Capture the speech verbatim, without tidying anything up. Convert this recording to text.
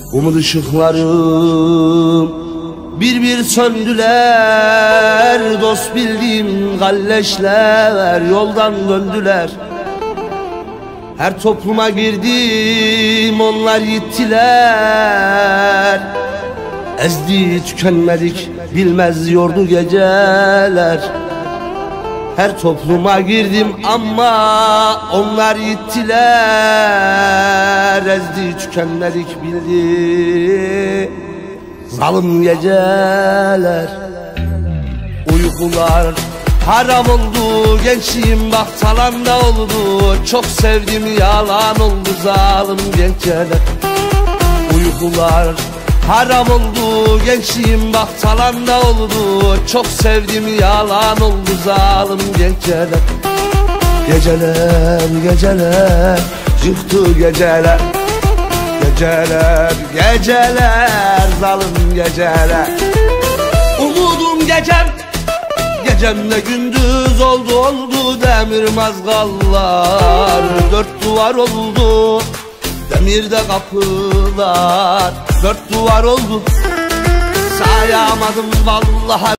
Umut ışıklarım bir bir söndüler. Dost bildiğim galleşler yoldan döndüler. Her topluma girdim, onlar gittiler. Ezdi tükenmedik, bilmez yordu geceler. Her topluma girdim ama onlar gittiler. Ezdi tükenmedik, bildi zalim geceler. Uykular haram oldu, gençliğim bak talanda oldu. Çok sevdim, yalan oldu zalim geceler. Uykular haram oldu, gençliğim bak talanda oldu. Çok sevdim, yalan oldu zalim geceler. Geceler, geceler, çıktı geceler. Geceler, geceler, zalim geceler. Umudum gecem, gecemde gündüz oldu oldu. Demir mazgallar dört duvar oldu. Demirde kapılar dört duvar oldu. Sayamadım vallahi.